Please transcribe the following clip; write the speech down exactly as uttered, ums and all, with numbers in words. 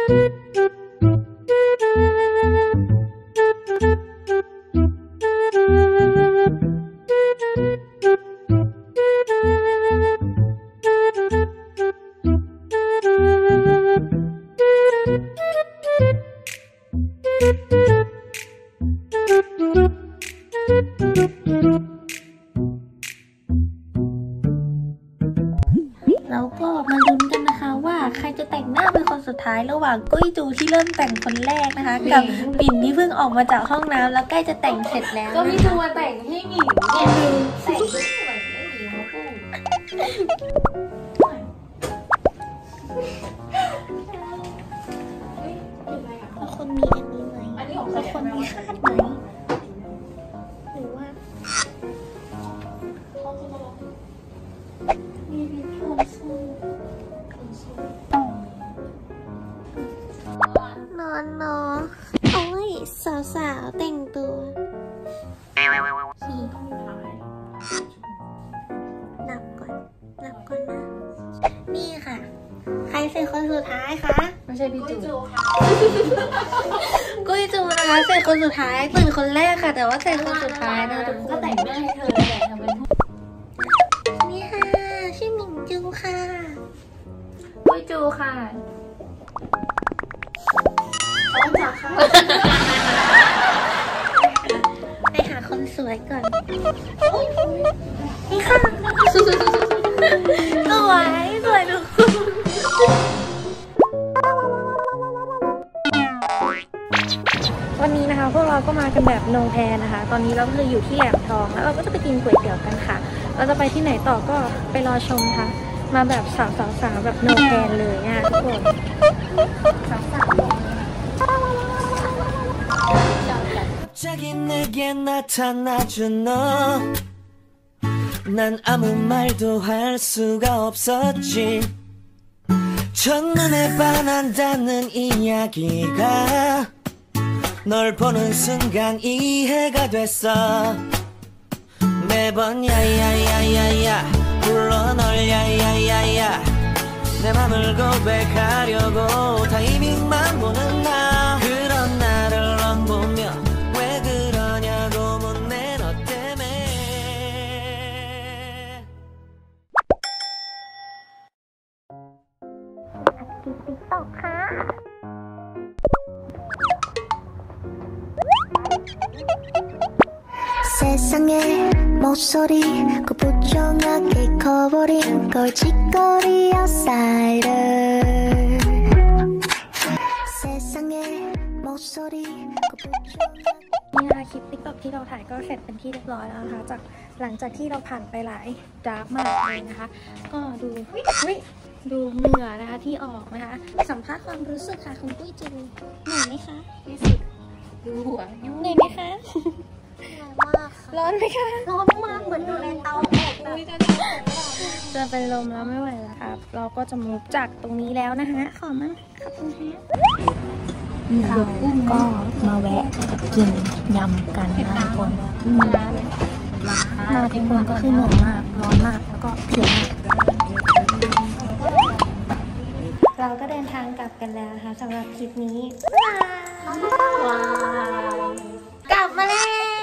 แล้วก็มาลุ้นกันนะคะว่าใครจะแต่งหน้าเป็นคนสุดท้ายระหว่างกุ้ยจูที่เริ่มแต่งคนแรกนะคะกับปิ่นที่เพิ่งออกมาจากห้องน้ำแล้วใกล้จะแต่งเสร็จแล้วก็พี่จูมาแต่งให้หญิงเนี่ยแต่งให้เหมือนไม่หญิงเขาพูดแล้วคนมีอันนี้ไหมแล้วคนมีคาดไหมหรือว่ามีวิธีสู้นอนนอนโอ้ยสาวๆแต่งตัวสี่นับก่อนนับก่อนนะนี่ค่ะใครเป็นคนสุดท้ายคะไม่ใช่พี่จูค่ะกุ้ยจูนะคะเสร็จคนสุดท้ายตื่นคนแรกค่ะแต่ว่าเสร็จคนสุดท้ายนะทุกคนก็แต่งหน้าให้เธอแหละทำเป็นนี่ค่ะชื่อหมิงจูค่ะกุ้ยจูค่ะต้องจับค่ะไปหาคนสวยก่อนนี่ค่ะสวยสวยทุกคนวันนี้นะคะพวกเราก็มากันแบบโนแพนนะคะตอนนี้เราคืออยู่ที่แหลมทองแล้วเราก็จะไปกินก๋วยเตี๋ยวกันค่ะเราจะไปที่ไหนต่อก็ไปรอชมค่ะมาแบบสาวๆแบบโนแพนเลยนะทุกคนสาวๆนี่นะคะคลิปติ๊กต็อกที่เราถ่ายก็เสร็จเป็นที่เรียบร้อยแล้วนะคะจากหลังจากที่เราผ่านไปหลายดราร์กมากเลยนะคะก็ดูดูเหงื่อนะคะที่ออกนะคะสัมภาษณ์ความรู้สึกค่ะคุณกุ้ยจูเหนื่อยไหมคะรู้สึกดูหัวยุ่งเหนื่อยไหมคะร้อนไหมคะร้อนมากเหมือนอยู่ในเตาอบจะเป็นลมแล้วไม่ไหวแล้วครับเราก็จะมุกจากตรงนี้แล้วนะคะขอมาขอบคุณค่ะเราก็มาแวะกินยำกันนะทุกคนมาทุกคนก็คือเหนื่อยมากร้อนมากแล้วก็เพียมากเราก็เดินทางกลับกันแล้วนะคะสำหรับคลิปนี้ว้าวกลับมาแล้ว